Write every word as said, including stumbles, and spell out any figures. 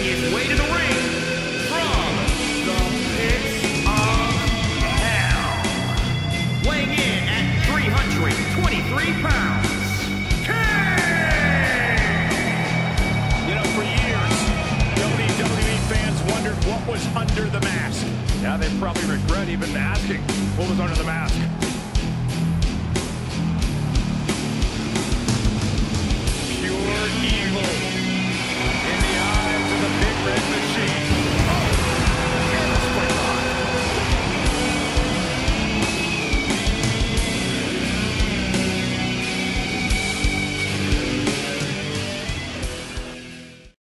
his way to the ring from the pits of hell, weighing in at three hundred twenty-three pounds, Kane! You know, for years, W W E fans wondered what was under the mask. Now they probably regret even asking what was under the mask.